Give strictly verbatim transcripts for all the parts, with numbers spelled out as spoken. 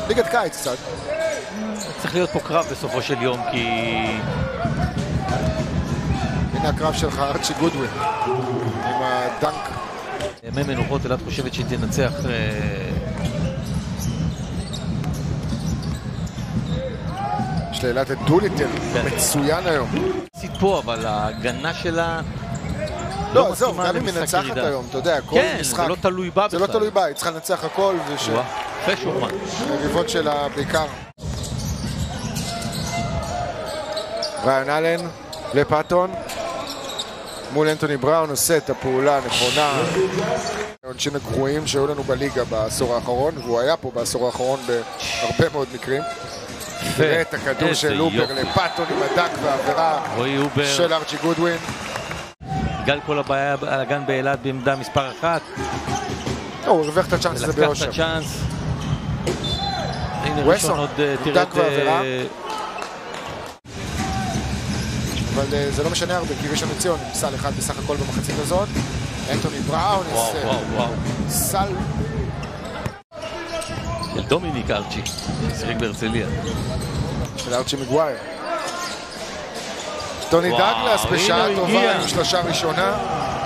ליגת קיץ קצת. צריך להיות פה קרב בסופו של יום, כי... הנה הקרב שלך, ארצ'י גודווין, עם הדנק. ימי מנוחות, אלעד חושבת שהיא תנצח... יש לאלעד את דוליטל, מצוין היום. ציט פה, אבל ההגנה שלה... לא, עזוב, גם היא מנצחת היום, אתה יודע, כל משחק... כן, זה לא תלוי בה בכלל. זה לא תלוי בה, היא צריכה לנצח הכל, וש... יפה שוחמן. היריבות שלה בעיקר. ריין אלן לפאטון. מול אנטוני בראון עושה את הפעולה הנכונה. העונשין הגרועים שהיו לנו בליגה בעשור האחרון, והוא היה פה בעשור האחרון בהרבה מאוד מקרים. תראה את הכדור של לובר לפאטון עם הדק והעבירה של ארצ'י גודווין. בגלל כל הבעיה על הגן באלעד בעמדה מספר אחת. הוא הרוויח את הצ'אנס הזה ביושר. לקח את הצ'אנס. הנה ראשון עוד תרד... אבל זה לא משנה הרבה, כי ראשון לציון עם סל אחד בסך הכל במחצית הזאת. אנטוני בראון, סל... של דומיניק ארצ'י, ששיחק בהרצליה. של ארצ'י מגווייר. טוני דאגלס בשעה טובה עם שלושה ראשונה.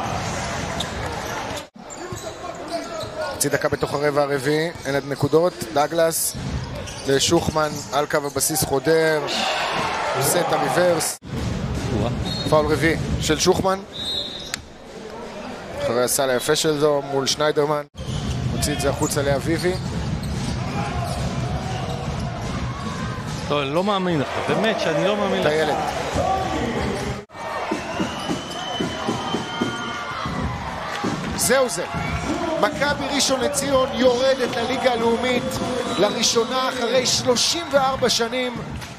חצי דקה בתוך הרבע הרביעי, אין עד נקודות. דאגלס לשוחמן על קו הבסיס חודר, עושה את הריברס. פאול רביעי של שוחמן. אחרי הסל היפה של זו מול שניידרמן. הוציא את זה החוצה לאביבי. לא, אני לא מאמין לך, באמת שאני לא מאמין לך. את הילד. זהו זה. מכבי ראשון לציון יורדת לליגה הלאומית לראשונה אחרי שלושים וארבע שנים.